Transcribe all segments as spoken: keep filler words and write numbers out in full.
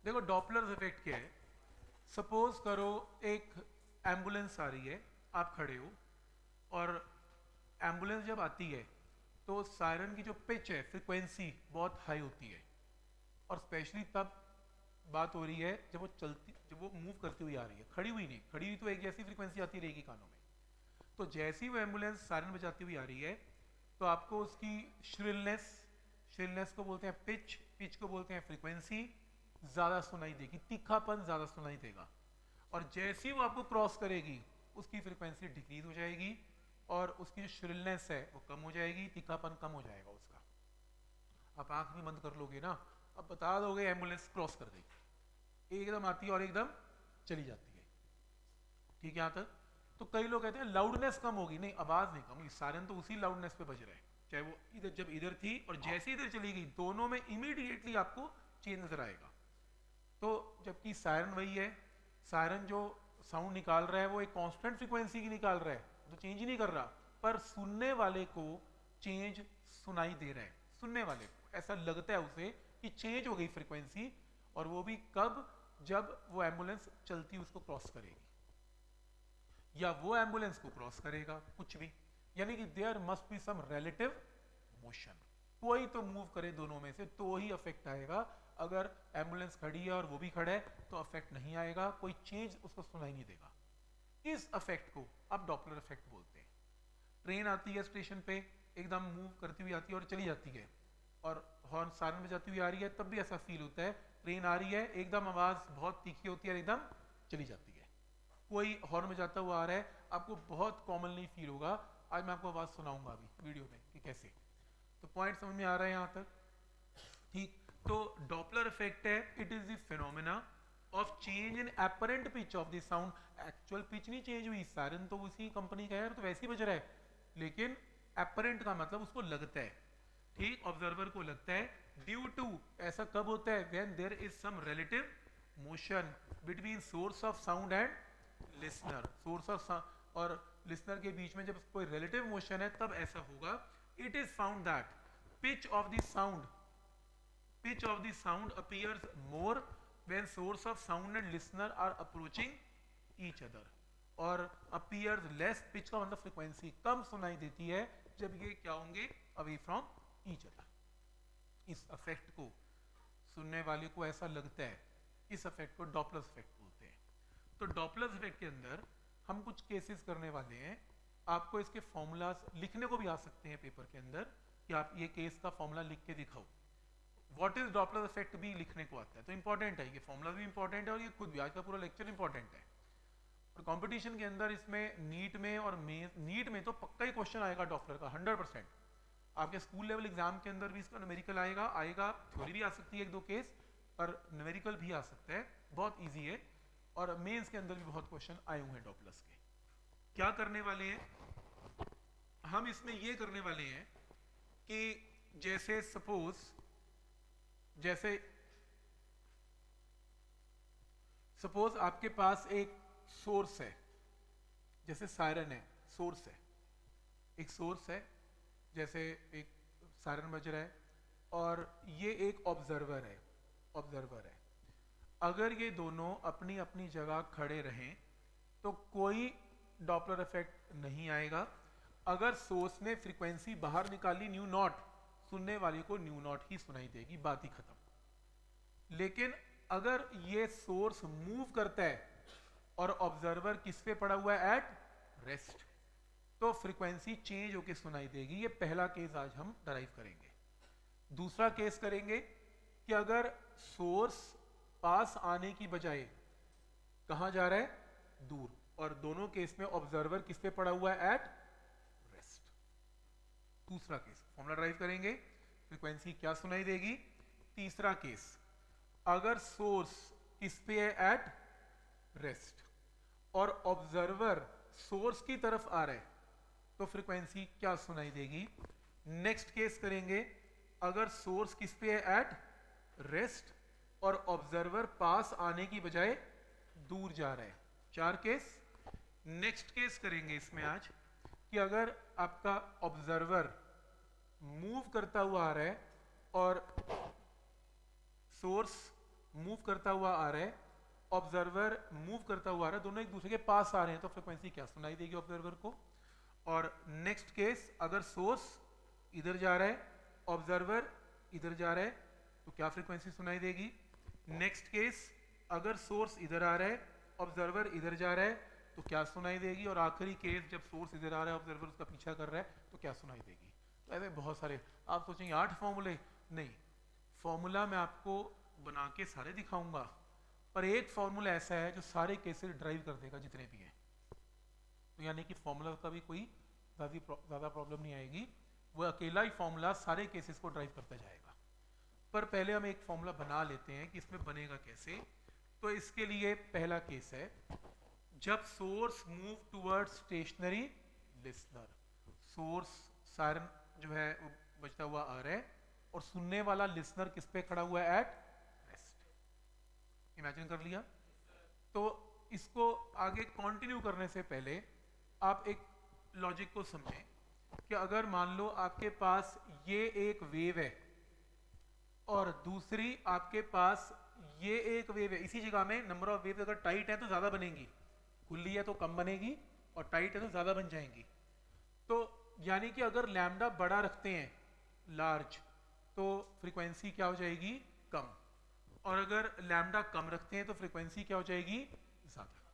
देखो Doppler effect क्या है। सपोज करो एक एम्बुलेंस आ रही है, आप खड़े हो और एम्बुलेंस जब आती है तो सायरन की जो पिच है, फ्रिक्वेंसी बहुत हाई होती है, और स्पेशली तब बात हो रही है जब वो चलती जब वो मूव करती हुई आ रही है, खड़ी हुई नहीं। खड़ी हुई तो एक जैसी फ्रिक्वेंसी आती रहेगी कानों में। तो जैसी वो एम्बुलेंस सायरन बजाती हुई आ रही है तो आपको उसकी श्रिलनेस, श्रिलनेस को बोलते हैं पिच, पिच को बोलते हैं फ्रीक्वेंसी, ज़्यादा सुनाई देगी, तीखापन ज़्यादा सुनाई देगा। और जैसी वो आपको क्रॉस करेगी उसकी फ्रीक्वेंसी डिक्रीज हो जाएगी और उसकी जो श्रिलनेस है वो कम हो जाएगी, तीखापन कम हो जाएगा उसका। आप आंख भी बंद कर लोगे ना, अब बता दोगे एम्बुलेंस क्रॉस कर गई, एकदम आती है और एकदम चली जाती है। ठीक है यहाँ तक? तो कई लोग कहते हैं लाउडनेस कम होगी, नहीं, आवाज नहीं कम होगी, सायरन तो उसी लाउडनेस पे बज रहा है, चाहे वो इधर जब इधर थी और जैसे इधर चली गई, दोनों में इमीडिएटली आपको चेंज नजर आएगा। तो जबकि सायरन वही है, सायरन जो साउंड निकाल रहा है वो एक कांस्टेंट फ्रीक्वेंसी की निकाल रहा है, तो चेंज ही नहीं कर रहा, पर सुनने वाले को चेंज सुनाई दे रहा है। सुनने वाले को ऐसा लगता है उसे कि चेंज हो गई फ्रीक्वेंसी, और वो भी कब? जब वो एम्बुलेंस चलती उसको क्रॉस करेगी या वो एम्बुलेंस को क्रॉस करेगा, कुछ भी। यानी कि there must be some relative motion, कोई तो मूव करे दोनों में से तो ही अफेक्ट आएगा। अगर एम्बुलेंस खड़ी है और वो भी खड़ा है तो अफेक्ट नहीं आएगा, कोई चेंज उसको सुनाई नहीं देगा। इस अफेक्ट को अब डॉपलर इफेक्ट बोलते हैं। ट्रेन आती है स्टेशन पे, एकदम मूव करती हुई आती है और चली जाती है, और हॉर्न सायरन बजाती हुई आ रही है, तब भी ऐसा फील होता है। ट्रेन आ रही है, एकदम आवाज बहुत तीखी होती है और एकदम चली जाती है। कोई हॉर्न बजाता हुआ आ रहा है, आपको बहुत कॉमनली फील होगा। आज मैं आपको आवाज सुनाऊंगा अभी वीडियो में कि कैसे। तो पॉइंट समझ में आ रहा है यहाँ तक? ठीक। तो डॉपलर इफेक्ट है, it is the phenomena of change in apparent pitch of the sound. Actual pitch नहीं चेंज हुई, सायरन तो उसी कंपनी का है तो वैसे ही बज रहा है, लेकिन एपरेंट का मतलब उसको लगता है, ठीक, ऑब्जर्वर को लगता है। ड्यू टू, ऐसा कब होता है? When there is some relative motion between source of sound and listener. Source of और लिसनर के बीच में जब कोई रिलेटिव मोशन है तब ऐसा होगा। It is found that pitch of the sound pitch of the sound appears more when source of sound and listener are approaching each other, और appears less, pitch का मतलब frequency कम सुनाई देती है जब ये क्या होंगे? away from each other। इस अफेक्ट को सुनने वाले को ऐसा लगता है, इस अफेक्ट को डॉपलर इफेक्ट बोलते हैं। तो डॉपलर इफेक्ट के अंदर हम कुछ केसेस करने वाले हैं, आपको इसके फॉर्मूलाज लिखने को भी आ सकते हैं पेपर के अंदर, कि आप ये केस का फॉर्मूला लिख के दिखाओ। व्हाट इज डॉपलर इफेक्ट भी लिखने को आता है, तो इंपॉर्टेंट है, ये फॉर्मूला भी इंपॉर्टेंट है और ये खुद भी, आज का पूरा लेक्चर इंपॉर्टेंट है। और कंपटीशन के अंदर इसमें नीट में और मेंस, नीट में तो पक्का ही क्वेश्चन आएगा डॉपलर का, हंड्रेड परसेंट। आपके स्कूल लेवल एग्जाम के अंदर भी इसका न्यूमेरिकल आएगा आएगा थ्योरी भी आ सकती है एक दो केस, पर न्यूमेरिकल भी आ सकता है, बहुत ईजी है। और मेंस के अंदर भी बहुत क्वेश्चन आए हुए हैं डॉपलर्स के। क्या करने वाले हैं हम इसमें? ये करने वाले हैं कि जैसे सपोज जैसे सपोज आपके पास एक सोर्स है, जैसे सायरन है, सोर्स है, एक सोर्स है, जैसे एक सायरन बज रहा है, और ये एक ऑब्जर्वर है, ऑब्जर्वर है। अगर ये दोनों अपनी अपनी जगह खड़े रहें तो कोई डॉपलर इफेक्ट नहीं आएगा। अगर सोर्स ने फ्रीक्वेंसी बाहर निकाली न्यू नॉट, सुनने वाले को न्यू नॉट ही सुनाई देगी, बात ही खत्म। लेकिन अगर ये सोर्स मूव करता है और ऑब्जर्वर किस पे पड़ा हुआ है? एट रेस्ट, तो फ्रीक्वेंसी चेंज होके सुनाई देगी। ये पहला केस आज हम डराइव करेंगे। दूसरा केस करेंगे कि अगर सोर्स पास आने की बजाय कहां जा रहा है? दूर, और दोनों केस में ऑब्जर्वर किस पे पड़ा हुआ है? At rest. दूसरा केस फॉर्मूला ड्राइव करेंगे, फ्रीक्वेंसी क्या सुनाई देगी? तीसरा केस, अगर सोर्स किस पे है? एट रेस्ट, और ऑब्जर्वर सोर्स की तरफ आ रहा है तो फ्रीक्वेंसी क्या सुनाई देगी? नेक्स्ट केस करेंगे, अगर सोर्स किस पे है? एट रेस्ट, और ऑब्जर्वर पास आने की बजाय दूर जा रहा है। चार केस। नेक्स्ट केस करेंगे इसमें आज कि अगर आपका ऑब्जर्वर मूव करता हुआ आ रहा है और सोर्स मूव करता हुआ आ रहा है, ऑब्जर्वर मूव करता हुआ आ रहा है, दोनों एक दूसरे के पास आ रहे हैं, तो फ्रीक्वेंसी क्या सुनाई देगी ऑब्जर्वर को। और नेक्स्ट केस, अगर सोर्स इधर जा रहा है, ऑब्जर्वर इधर जा रहा है, तो क्या फ्रीक्वेंसी सुनाई देगी। नेक्स्ट केस, अगर सोर्स इधर आ रहा है, ऑब्जर्वर इधर जा रहा है, तो क्या सुनाई देगी। और आखिरी केस, जब सोर्स इधर आ रहा है, ऑब्जर्वर उसका पीछा कर रहा है, तो क्या सुनाई देगी। तो ऐसे बहुत सारे, आप सोचेंगे आठ फॉर्मूले, नहीं, फॉर्मूला मैं आपको बना के सारे दिखाऊंगा, पर एक फॉर्मूला ऐसा है जो सारे केसेस ड्राइव कर देगा जितने भी हैं। तो यानी कि फॉर्मूला का भी कोई ज़्यादा प्रॉब्लम नहीं आएगी, वो अकेला ही फॉर्मूला सारे केसेस को ड्राइव करता जाएगा। पर पहले हम एक फॉर्मूला बना लेते हैं कि इसमें बनेगा कैसे। तो इसके लिए पहला केस है, जब source move toward stationary listener, source siren जो है वो बजता हुआ आ रहा है और सुनने वाला लिसनर किस पे खड़ा हुआ है, एट रेस्ट। इमेजिन कर लिया। तो इसको आगे कंटिन्यू करने से पहले आप एक लॉजिक को समझें कि अगर मान लो आपके पास ये एक वेव है और दूसरी आपके पास ये एक वेव है, इसी जगह में नंबर ऑफ वेव अगर टाइट है तो ज्यादा बनेंगी, खुली है तो कम बनेगी, और टाइट है तो ज्यादा बन जाएंगी। तो यानी कि अगर लैम्डा बड़ा रखते हैं, लार्ज, तो फ्रीक्वेंसी क्या हो जाएगी, कम, और अगर लैम्डा कम रखते हैं तो फ्रीक्वेंसी क्या हो जाएगी, ज्यादा।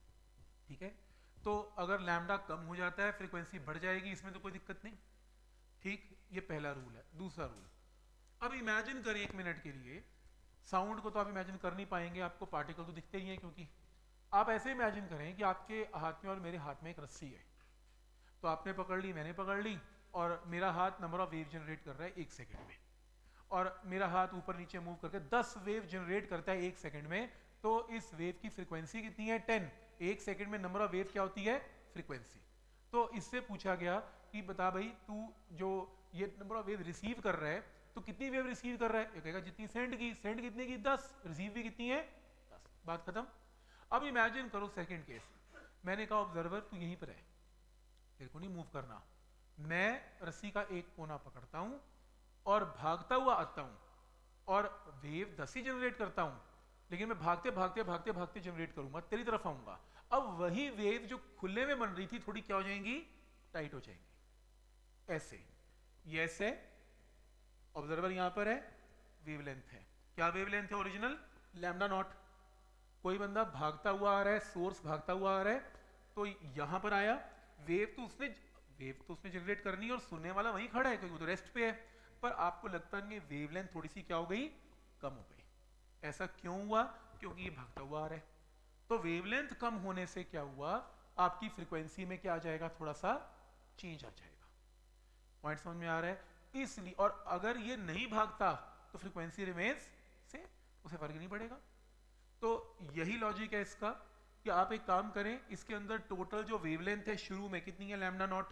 ठीक है, तो अगर लैम्डा कम हो जाता है फ्रीक्वेंसी बढ़ जाएगी, इसमें तो कोई दिक्कत नहीं। ठीक, ये पहला रूल है। दूसरा रूल, अब इमेजिन करें एक मिनट के लिए, साउंड को तो आप इमेजिन कर नहीं पाएंगे, आपको पार्टिकल तो दिखते ही हैं, क्योंकि आप ऐसे इमेजिन करें कि आपके हाथ में और मेरे हाथ में एक रस्सी है, तो आपने पकड़ ली, मैंने पकड़ ली, और मेरा हाथ नंबर ऑफ वेव जनरेट कर रहा है एक सेकंड में, और मेरा हाथ ऊपर नीचे मूव करके दस वेव जनरेट करता है एक सेकंड में। तो इस वेव की फ्रीक्वेंसी कितनी है, टेन। एक सेकंड में नंबर ऑफ वेव क्या होती है, फ्रीक्वेंसी। तो इससे पूछा गया कि बता भाई तू जो ये नंबर ऑफ वेव रिसीव कर रहा है, तो कितनी वेव रिसीव कर रहा है, ये कहेगा जितनी सेंड की, सेंड कितने की, दस, रिसीव भी कितनी है, दस, बात खत्म। अब इमेजिन करो सेकंड केस, मैंने कहा ऑब्जर्वर तू यहीं पर है, तेरे को नहीं मूव करना, मैं रस्सी का एक कोना पकड़ता हूं और भागता हुआ आता हूं, और वेव दस ही जनरेट करता हूं, लेकिन मैं भागते भागते भागते भागते जनरेट करूंगा, तेरी तरफ आऊंगा। अब वही वेव जो खुले में बन रही थी थोड़ी क्या हो जाएंगी, टाइट हो जाएंगी। ऐसे ये ऐसे ऑब्जर्वर यहां पर है, वेवलेंथ है, क्या वेवलेंथ है ओरिजिनल, लैम्डा नॉट। कोई बंदा भागता हुआ आ रहा है, सोर्स भागता हुआ आ रहा है, तो यहां पर आया, वेव तो उसने वेव तो उसने जनरेट करनी है और सुनने वाला वहीं खड़ा है क्योंकि वो तो रेस्ट पे है, पर आपको लगता नहीं वेवलेंथ थोड़ी सी क्या हो गई, कम हो गई। ऐसा क्यों हुआ, क्योंकि ये भागता हुआ आ रहा है। तो वेवलेंथ कम होने से क्या हुआ, आपकी फ्रीक्वेंसी में क्या आ जाएगा, थोड़ा सा चेंज आ जाएगा। पॉइंट समझ में आ रहा है। इसलिए, और अगर ये नहीं भागता तो फ्रीक्वेंसी रिमेन्स से, उसे फर्क नहीं पड़ेगा। तो यही लॉजिक है इसका कि आप एक काम करें, इसके अंदर टोटल जो वेवलेंथ है शुरू में कितनी है, लैम्डा नॉट।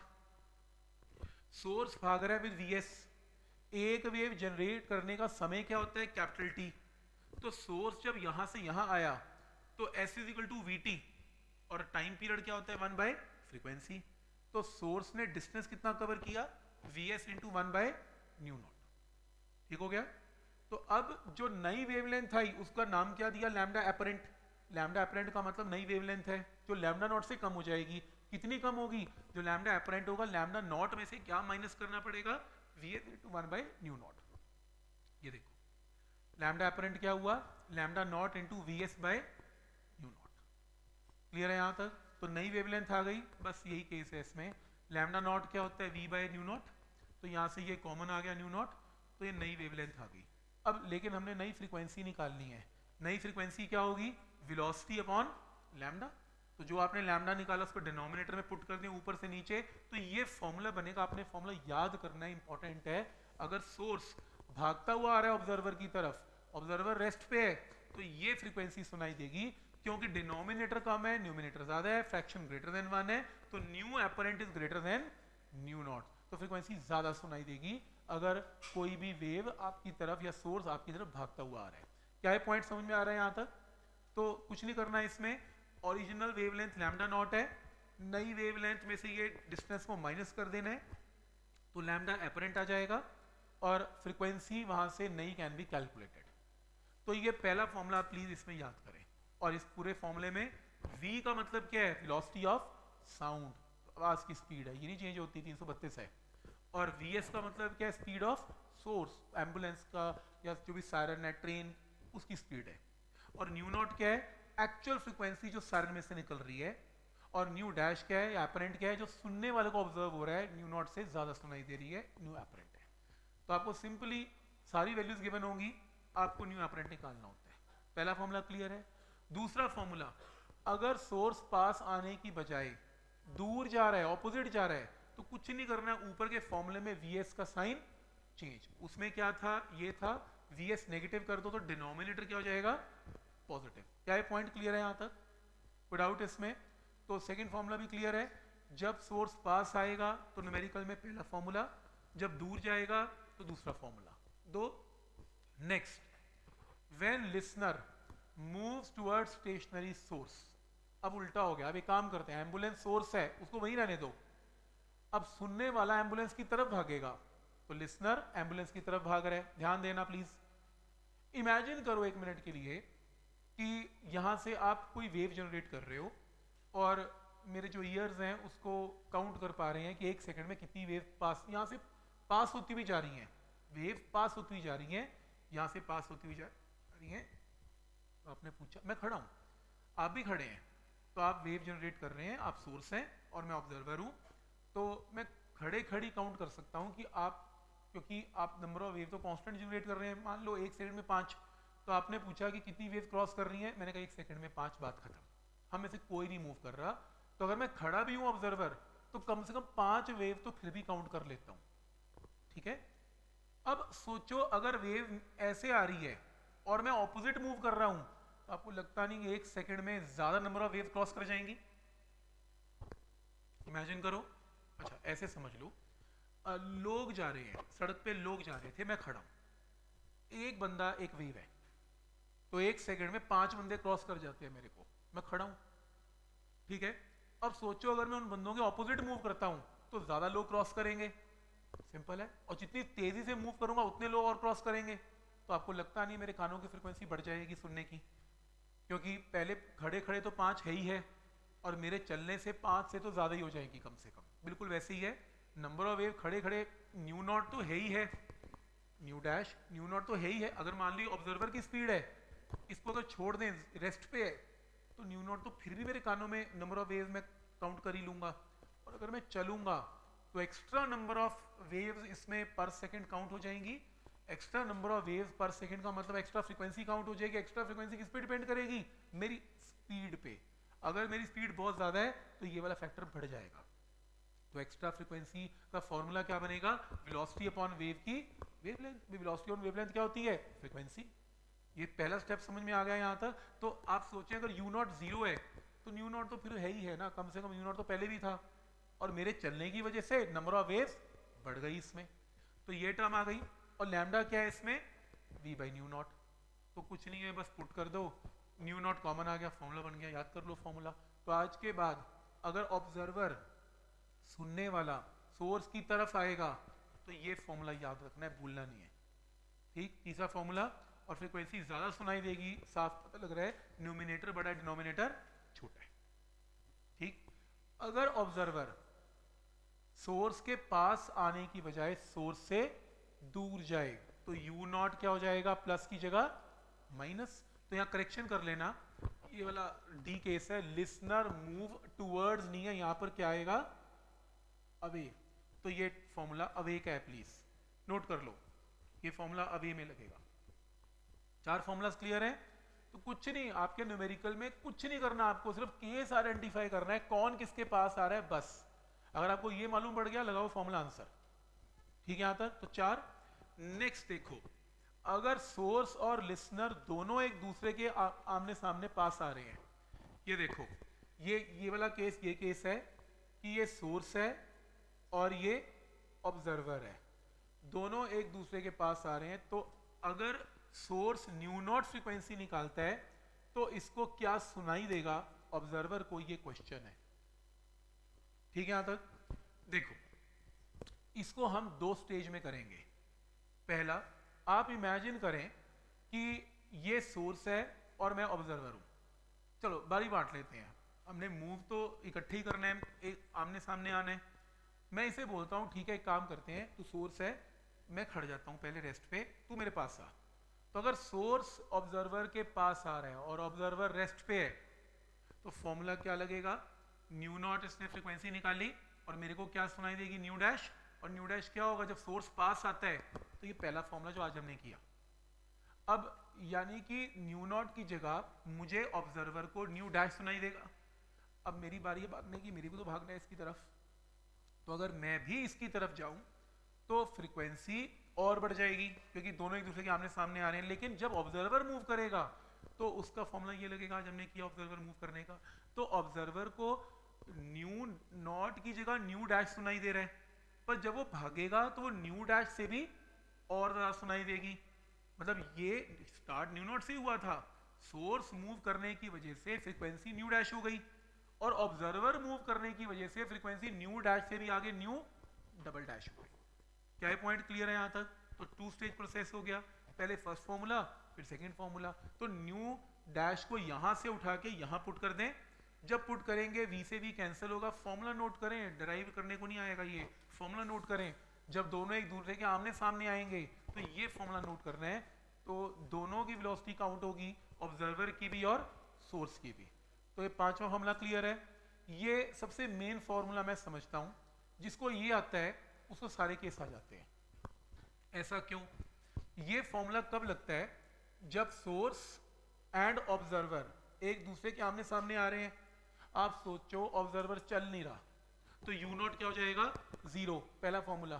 सोर्स भाग रहा है विद वीएस, एक वेव जनरेट करने का समय क्या होता है, कैपिटल टी। तो सोर्स जब यहां से यहां आया तो S is equal to V T, और टाइम पीरियड क्या होता है, वन बाय फ्रीक्वेंसी। तो सोर्स ने डिस्टेंस कितना कवर किया, V S into one by nu naught. ठीक हो गया। तो अब जो नई वेवलेंथ आई उसका नाम क्या दिया, लैम्डा एपरेंट। लैम्डा एपरेंट का मतलब नई वेवलेंथ है जो लैम्डा नॉट से कम हो जाएगी। कितनी कम होगी, जो लैम्डा एपरेंट होगा, लैम्डा नॉट में से क्या माइनस करना पड़ेगा, V S into one by nu naught. ये देखो लैम्डा एपरेंट क्या हुआ, lambda naught into V S by nu naught. Clear है यहां तक। तो नई वेवलेंथ आ गई, बस यही केस है इसमें। लैम्डा नॉट क्या होता है, वी बाय न्यू नॉट, तो यहां से ये कॉमन आ गया न्यू नॉट, तो ये नई वेवलेंथ आ गई। अब लेकिन हमने नई फ्रीक्वेंसी निकालनी है। नई फ्रीक्वेंसी क्या होगी, वेलोसिटी अपॉन लैम्डा। तो जो आपने लैम्डा निकाला उसको डिनोमिनेटर में पुट कर दें ऊपर से नीचे, तो ये फॉर्मूला बनेगा। आपने फॉर्मूला याद करना इंपॉर्टेंट है। अगर सोर्स भागता हुआ आ रहा है ऑब्जर्वर की तरफ, ऑब्जर्वर रेस्ट पे है, तो ये फ्रीक्वेंसी सुनाई देगी, क्योंकि डिनोमिनेटर कम है, न्यूमिनेटर ज्यादा है, फ्रैक्शन ग्रेटर देन वन है, तो nu apparent is greater than nu naught, तो फ्रीक्वेंसी ज्यादा सुनाई देगी अगर कोई भी वेव आपकी तरफ या सोर्स आपकी तरफ भागता हुआ आ रहा है। क्या ये पॉइंट समझ में आ रहा है यहां तक? तो कुछ नहीं करना है इसमें। ओरिजिनल वेवलेंथ लैम्डा नॉट है, नई वेवलेंथ में से ये डिस्टेंस को माइनस कर देना है, तो लैम्डा एपरेंट आ जाएगा और फ्रीक्वेंसी वहां से नई कैन बी कैलकुलेटेड। तो ये पहला फॉर्मूला आप प्लीज इसमें याद करें, और इस पूरे फॉर्मूले में v का मतलब क्या है, वेलोसिटी ऑफ साउंड, आवाज की स्पीड है, ये नहीं चेंज होती, तीन सौ बत्तीस है। और vs का मतलब क्या है, स्पीड ऑफ सोर्स, एम्बुलेंस का या जो भी सायरन है, ट्रेन, उसकी स्पीड है। और न्यू नॉट क्या है, एक्चुअल फ्रीक्वेंसी जो सायरन में से निकल रही है। और न्यू डैश क्या है, एपरेंट क्या है, जो सुनने वाले को ऑब्जर्व हो रहा है न्यू नॉट से ज्यादा सुनाई दे रही है, न्यू एपरेंट है। तो आपको सिंपली सारी वैल्यूज गिवन होंगी, आपको न्यू एपरेंट निकालना होता है। पहला फॉर्मूला क्लियर है। दूसरा फॉर्मूला, अगर सोर्स पास आने की बजाय दूर जा रहा है, ऑपोजिट जा रहा है, तो कुछ नहीं करना है, ऊपर के फॉर्मूले में वीएस का साइन चेंज। उसमें क्या था, ये था वीएस नेगेटिव कर दो तो डिनोमिनेटर क्या हो जाएगा, पॉजिटिव। क्या ये पॉइंट क्लियर है यहां तक, विदाउट इसमें? तो सेकंड फॉर्मूला भी क्लियर है, जब सोर्स पास आएगा तो न्यूमेरिकल में पहला फॉर्मूला, जब दूर जाएगा तो दूसरा फॉर्मूला। दो, next, when listener moves towards stationary source. अब उल्टा हो गया, अब एक काम करते हैं, एम्बुलेंस सोर्स है उसको वहीं रहने दो, अब सुनने वाला एम्बुलेंस की तरफ भागेगा, तो लिसनर एम्बुलेंस की तरफ भाग रहा है। ध्यान देना प्लीज, इमेजिन करो एक मिनट के लिए कि यहां से आप कोई वेव जनरेट कर रहे हो और मेरे जो ईयर्स हैं उसको काउंट कर पा रहे हैं कि एक सेकंड में कितनी वेव पास यहां से पास होती हुई जा रही हैं, वेव पास होती हुई जा रही हैं, यहां से पास होती हुई जा रही हैं। तो आपने पूछा, मैं खड़ा हूं, आप भी खड़े हैं, तो आप वेव जनरेट कर रहे हैं, आप सोर्स हैं और मैं ऑब्जर्वर हूं, तो मैं खड़े खड़ी काउंट कर सकता हूं कि आप, क्योंकि आप नंबर ऑफ वेव तो कांस्टेंट जनरेट कर रहे हैं, मान लो एक सेकंड में पांच, तो आपने पूछा कि कितनी वेव क्रॉस कर रही है, मैंने कहा एक सेकंड में पांच, बात खत्म। हम में से कोई नहीं मूव कर रहा, तो अगर मैं खड़ा भी हूं ऑब्जर्वर, तो कम से कम पांच वेव तो फिर भी काउंट कर लेता हूं, ठीक है। अब सोचो अगर वेव ऐसे आ रही है और मैं ऑपोजिट मूव कर रहा हूं, तो आपको लगता नहीं कि एक सेकंड में ज्यादा नंबर ऑफ वेव क्रॉस कर जाएंगी? इमेजिन करो। अच्छा ऐसे समझ लो, आ, लोग जा रहे हैं सड़क पे, लोग जा रहे थे, मैं खड़ा हूं, एक बंदा एक वेव है, तो एक सेकंड में पांच बंदे क्रॉस कर जाते हैं मेरे को, मैं खड़ा हूं, ठीक है। अब सोचो अगर मैं उन बंदों के ऑपोजिट मूव करता हूं तो ज्यादा लोग क्रॉस करेंगे, सिंपल है, और जितनी तेजी से मूव करूंगा उतने लोग और क्रॉस करेंगे। तो आपको लगता नहीं मेरे कानों की फ्रीक्वेंसी बढ़ जाएगी सुनने की, क्योंकि पहले खड़े खड़े तो पांच है ही है, और मेरे चलने से पांच से तो ज्यादा ही हो जाएगी कम से कम। बिल्कुल वैसे ही है, नंबर ऑफ वेव खड़े खड़े न्यू नॉट तो है ही है, न्यू डैश न्यू नॉट तो है ही है। अगर मान ली ऑब्जर्वर की स्पीड है, इसको अगर छोड़ दें रेस्ट पे है, तो न्यू नॉट तो फिर भी मेरे कानों में नंबर ऑफ वेव में काउंट कर ही लूंगा। और अगर मैं चलूंगा तो एक्स्ट्रा नंबर ऑफ वेव्स इसमें पर सेकंड काउंट हो जाएंगी। एक्स्ट्रा नंबर ऑफ वेव्स पर सेकंड का मतलब एक्स्ट्रा फ्रीक्वेंसी काउंट हो जाएगी। एक्स्ट्रा फ्रीक्वेंसी किस पे डिपेंड करेगी, मेरी स्पीड पे। अगर मेरी स्पीड बहुत ज्यादा है तो ये वाला फैक्टर बढ़ जाएगा। तो एक्स्ट्रा फ्रीक्वेंसी का फॉर्मूला क्या बनेगा, वेलोसिटी अपॉन वेव की वेवलेंथ। वेलोसिटी ऑन वेवलेंथ क्या होती है, फ्रीक्वेंसी। ये पहला स्टेप समझ में आ गया यहाँ तक। तो आप सोचें अगर यू नॉट जीरो है तो न्यू नॉट तो फिर है ही है ना, कम से कम यू नॉट तो पहले भी था, और मेरे चलने की वजह से नंबर ऑफ वेव्स बढ़ गई इसमें, तो ये टर्म आ गई। और लैम्डा क्या है इसमें, v बाई न्यू नॉट। तो कुछ नहीं है, बस पुट कर दो, न्यू नॉट कॉमन आ गया, फॉर्मूला बन गया, याद कर लो फॉर्मूला। तो आज के बाद अगर ऑब्जर्वर सुनने वाला सोर्स की तरफ आएगा तो ये फॉर्मूला याद रखना है, भूलना नहीं है, ठीक। तीसरा फॉर्मूला, और फ्रीक्वेंसी ज्यादा सुनाई देगी, साफ पता लग रहा है, न्यूमिनेटर बड़ा है, डिनोमिनेटर छोटा है, ठीक। अगर ऑब्जर्वर सोर्स के पास आने की बजाय सोर्स से दूर जाए तो यू नॉट क्या हो जाएगा, प्लस की जगह माइनस। तो यहां करेक्शन कर लेना, ये वाला डी केस है, लिसनर मूव टूवर्ड्स नहीं है, यहां पर क्या आएगा, अवे। तो ये फॉर्मूला अवे का है, प्लीज नोट कर लो, ये फॉर्मूला अवे में लगेगा। चार फॉर्मूलाज क्लियर है। तो कुछ नहीं, आपके न्यूमेरिकल में कुछ नहीं करना, आपको सिर्फ केस आइडेंटिफाई करना है, कौन किसके पास आ रहा है, बस। अगर आपको ये मालूम पड़ गया, लगाओ फॉर्मूला आंसर, ठीक है यहां तक। तो चार। नेक्स्ट देखो, अगर सोर्स और लिसनर दोनों एक दूसरे के आ, आमने सामने पास आ रहे हैं, ये देखो, ये ये वाला केस, ये केस है कि ये सोर्स है और ये ऑब्जर्वर है, दोनों एक दूसरे के पास आ रहे हैं। तो अगर सोर्स न्यू नॉट फ्रीक्वेंसी निकालता है तो इसको क्या सुनाई देगा ऑब्जर्वर को, ये क्वेश्चन है, ठीक है यहां तक। देखो, इसको हम दो स्टेज में करेंगे। पहला, आप इमेजिन करें कि ये सोर्स है और मैं ऑब्जर्वर हूं। चलो बारी बांट लेते हैं, हमने मूव तो इकट्ठे ही करना है, एक आमने सामने आना है। मैं इसे बोलता हूं ठीक है, एक काम करते हैं, तू सोर्स है, मैं खड़ जाता हूं पहले रेस्ट पे, तू मेरे पास आ। तो अगर सोर्स ऑब्जर्वर के पास आ रहा है और ऑब्जर्वर रेस्ट पे है, तो फॉर्मूला क्या लगेगा, न्यू नॉट, इसने फ्रीक्वेंसी निकाली और मेरे को क्या सुनाई देगी, न्यू डैश। और न्यू डैश क्या होगा, जब सोर्स पास आता है, तो ये पहला फॉर्मूला जो आज हमने किया। अब यानी कि न्यू नॉट की जगह मुझे ऑब्जर्वर को न्यू डैश सुनाई देगा। अब मेरी बारी है भागने की, मेरी को तो भागना है इसकी तरफ। तो अगर मैं भी इसकी तरफ जाऊं तो फ्रीक्वेंसी और बढ़ जाएगी, क्योंकि दोनों एक दूसरे के आमने सामने आ रहे हैं। लेकिन जब ऑब्जर्वर मूव करेगा तो उसका फॉर्मूला ये लगेगा, आज हमने किया ऑब्जर्वर मूव करने का, तो ऑब्जर्वर को न्यू नॉट की जगह न्यू डैश सुनाई दे रहा है, पर जब वो भागेगा तो वो न्यू डैश से भी और ज्यादा सुनाई देगी। मतलब ये स्टार्ट न्यू नॉट से हुआ था, सोर्स मूव करने की वजह से फ्रीक्वेंसी न्यू डैश हो गई, और ऑब्जर्वर मूव करने की वजह से फ्रीक्वेंसी न्यू डैश से भी आगे न्यू डबल डैश हो गई। क्या ये पॉइंट क्लियर है यहां तक? तो टू स्टेज प्रोसेस हो गया, पहले फर्स्ट फॉर्मूला फिर सेकंड फॉर्मूला। तो न्यू डैश को यहां से उठा के यहां पुट कर दें, जब पुट करेंगे वी से वी कैंसिल होगा। फॉर्मूला नोट करें, डिराइव करने को नहीं आएगा, ये फॉर्मूला नोट करें। जब दोनों एक दूसरे के आमने सामने आएंगे तो ये फॉर्मूला नोट करना है, तो दोनों की वेलोसिटी काउंट होगी, ऑब्जर्वर की भी और सोर्स की भी। तो ये पांचवा फॉर्मूला क्लियर है। ये सबसे मेन फॉर्मूला मैं समझता हूं, जिसको ये आता है उसको सारे केस आ जाते हैं। ऐसा क्यों? ये फॉर्मूला कब लगता है, जब सोर्स एंड ऑब्जर्वर एक दूसरे के आमने सामने आ रहे हैं। आप सोचो ऑब्जर्वर चल नहीं रहा, तो यू नॉट क्या हो जाएगा, जीरो, पहला फॉर्मूला।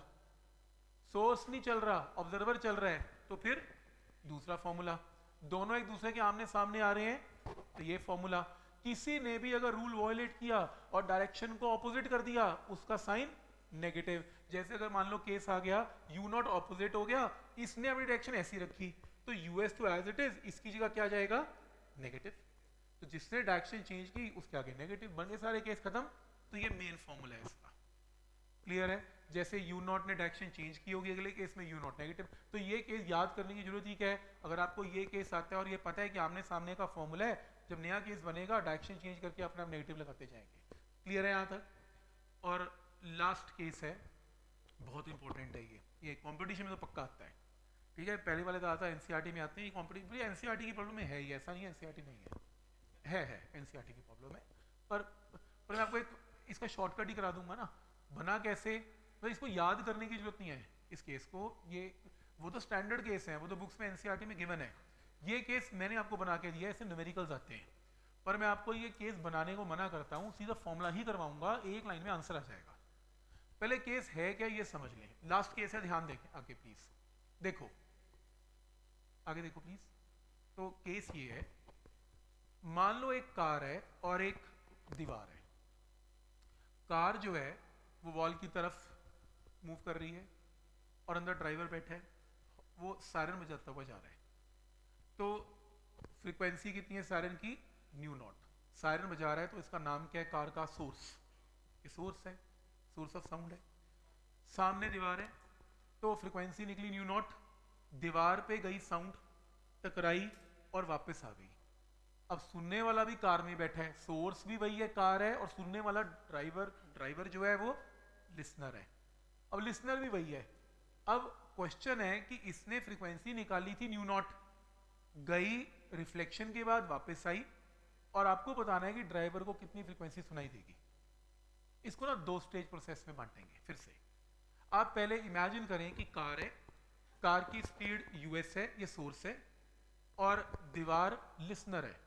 सोर्स नहीं चल रहा, ऑब्जर्वर चल रहा है, तो फिर दूसरा फॉर्मूला। दोनों एक दूसरे के आमने सामने आ रहे हैं, तो ये फॉर्मूला। किसी ने भी अगर रूल वायलेट किया और डायरेक्शन को ऑपोजिट कर दिया, उसका साइन नेगेटिव। जैसे अगर मान लो केस आ गया यू नॉट ऑपोजिट हो गया, इसने अपनी डायरेक्शन ऐसी रखी, तो यूएस तो एज इट इज, इसकी जगह क्या जाएगा, नेगेटिव। तो जिसने डायरेक्शन चेंज की उसके आगे नेगेटिव, बन गए सारे केस खत्म। तो ये मेन फॉर्मूला है इसका, क्लियर है। जैसे यू नॉट ने डायरेक्शन चेंज की होगी, अगले केस में यू नॉट नेगेटिव। तो ये केस याद करने की जरूरत ही क्या है, अगर आपको ये केस आता है और ये पता है कि आमने सामने का फॉर्मूला है, जब नया केस बनेगा डायरेक्शन चेंज करके अपना नेगेटिव लगाते जाएंगे। क्लियर है यहाँ तक? और लास्ट केस है, बहुत इंपॉर्टेंट है ये ये कंपटीशन में तो पक्का आता है, ठीक है। पहले वाले तो आता है एनसीईआरटी में आते हैं, कंपटीशन एनसीईआरटी की प्रॉब्लम है ही, ऐसा नहीं है एनसीईआरटी नहीं है, है है एनसीईआरटी की प्रॉब्लम है। पर पर मैं आपको एक इसका शॉर्टकट ही करा दूंगा ना, बना कैसे, तो इसको याद करने की जरूरत नहीं है इस केस को। ये वो तो स्टैंडर्ड केस है, वो तो बुक्स में एनसीईआरटी में गिवन है। ये केस मैंने आपको बना के दिया है, ऐसे न्यूमेरिकल्स आते हैं, पर मैं आपको ये केस बनाने को मना करता हूँ, सीधा फॉर्मूला ही करवाऊंगा, एक लाइन में आंसर आ जाएगा। पहले केस है क्या ये समझ लें, लास्ट केस है, ध्यान दें आगे प्लीज, देखो आगे देखो प्लीज। तो केस ये है, मान लो एक कार है और एक दीवार है। कार जो है वो वॉल की तरफ मूव कर रही है और अंदर ड्राइवर बैठा है, वो सायरन बजाता हुआ जा रहा है। तो फ्रीक्वेंसी कितनी है सायरन की, न्यू नॉट। सायरन बजा रहा है तो इसका नाम क्या है, कार का सोर्स, ये सोर्स है, सोर्स ऑफ साउंड है। सामने दीवार है तो फ्रीक्वेंसी निकली न्यू नॉट, दीवार पे गई साउंड, टकराई और वापस आ गई। अब सुनने वाला भी कार में बैठा है, सोर्स भी वही है, कार है, और सुनने वाला ड्राइवर ड्राइवर जो है वो लिसनर है। अब लिसनर भी वही है। अब क्वेश्चन है कि इसने फ्रीक्वेंसी निकाली थी न्यू नॉट, गई रिफ्लेक्शन के बाद वापस आई, और आपको बताना है कि ड्राइवर को कितनी फ्रीक्वेंसी सुनाई देगी। इसको ना दो स्टेज प्रोसेस में बांटेंगे। फिर से आप पहले इमेजिन करें कि कार है, कार की स्पीड यूएस है, ये सोर्स है, और दीवार लिसनर है।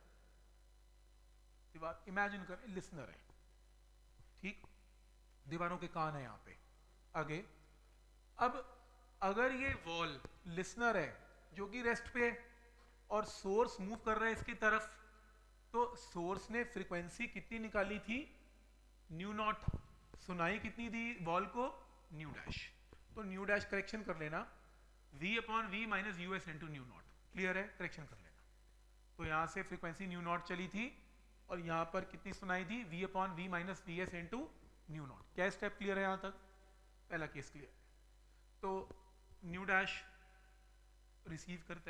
दीवार इमेजिन करें लिसनर है, ठीक, दीवारों के कान है यहां पे। आगे अब अगर ये वॉल लिसनर है जो कि रेस्ट पे है और सोर्स मूव कर रहा है इसकी तरफ, तो सोर्स ने फ्रीक्वेंसी कितनी निकाली थी, न्यू नॉट। सुनाई कितनी दी वॉल को, न्यू डैश। तो न्यू डैश करेक्शन कर लेना, v upon V minus U S into nu naught. Clear है, करेक्शन कर लेना। तो यहां से फ्रीक्वेंसी न्यू नॉट चली थी और यहां पर कितनी सुनाई थी, v upon V minus V S into nu naught. क्या स्टेप क्लियर है यहां तक? पहला केस क्लियर। तो न्यू डैश रिसीव करता है,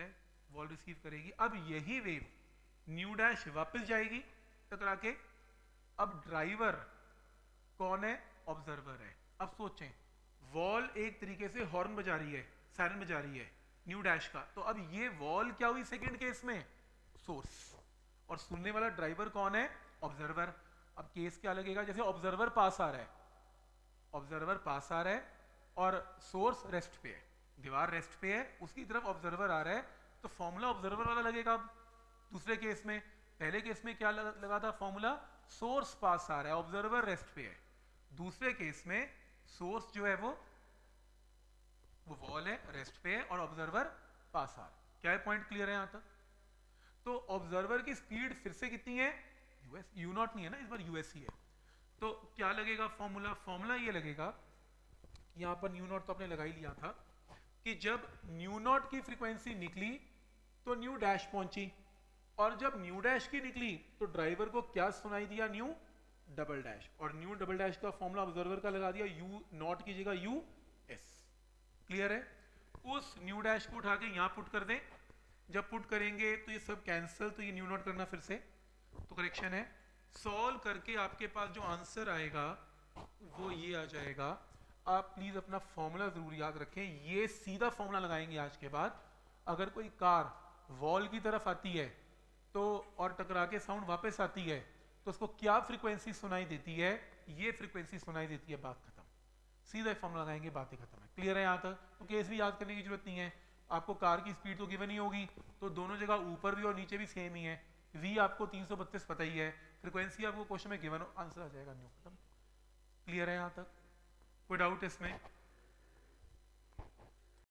वॉल रिसीव करेगी। अब यही वेव न्यू डैश वापस जाएगी टकरा के। अब ड्राइवर कौन है? ऑब्जर्वर है। अब सोचें, वॉल एक तरीके से हॉर्न बजा रही है, सायरन बजा रही है न्यू डैश का, तो अब ये वॉल क्या हुई सेकंड केस में? सोर्स। और सुनने वाला ड्राइवर कौन है? ऑब्जर्वर। अब केस क्या लगेगा? जैसे ऑब्जर्वर पास आ रहा है, ऑब्जर्वर पास आ रहा है और सोर्स रेस्ट पे है, दीवार रेस्ट पे है, उसकी तरफ ऑब्जर्वर आ रहा है, तो फॉर्मूला ऑब्जर्वर वाला लगेगा। अब दूसरे केस में, पहले केस में क्या लगा था फॉर्मूला? सोर्स पास आ रहा है, ऑब्जर्वर रेस्ट पे है। दूसरे केस में सोर्स जो है वो वो वॉल है, रेस्ट पे है, और ऑब्जर्वर पास आ रहा है। क्या है पॉइंट क्लियर है यहां तक? तो ऑब्जर्वर की स्पीड फिर से कितनी है? यूएस, यू नॉट नहीं है ना इस बार, यूएस ही है। तो क्या लगेगा फॉर्मूला? फॉर्मूला ये लगेगा, यहां पर न्यू नॉट तो आपने लगा ही लिया था, कि जब न्यू नॉट की फ्रीक्वेंसी निकली तो न्यू डैश पहुंची, और जब न्यू डैश की निकली तो ड्राइवर को क्या सुनाई दिया? Nu double dash. और न्यू डबल डैश का फॉर्मूला ऑब्जर्वर का लगा दिया, यू नॉट की जगह यू एस। क्लियर है? उस न्यू डैश को उठा के यहां पुट कर दें। जब पुट करेंगे तो ये सब कैंसिल, तो ये न्यू नॉट करना फिर से, तो करेक्शन है। सॉल्व करके आपके पास जो आंसर आएगा वो ये आ जाएगा। आप प्लीज अपना फॉर्मूला जरूर याद रखें, ये सीधा फॉर्मूला लगाएंगे आज के बाद। अगर कोई कार वॉल की तरफ आती है तो और टकरा के साउंड वापस आती है तो उसको क्या फ्रीक्वेंसी सुनाई देती है? ये फ्रीक्वेंसी सुनाई देती है, बात खत्म। सीधा फॉर्मूला लगाएंगे, बात ही खत्म है। क्लियर है यहां तक? तो केस भी याद करने की जरूरत नहीं है। आपको कार की स्पीड तो गिवन ही होगी, तो दोनों जगह ऊपर भी और नीचे भी सेम ही है। वी आपको तीन सौ बत्तीस पता ही है, फ्रीक्वेंसी आपको क्वेश्चन में गिवन, आंसर आ जाएगा न्यू, खत्म। क्लियर है यहां तक? कोई डाउट इसमें?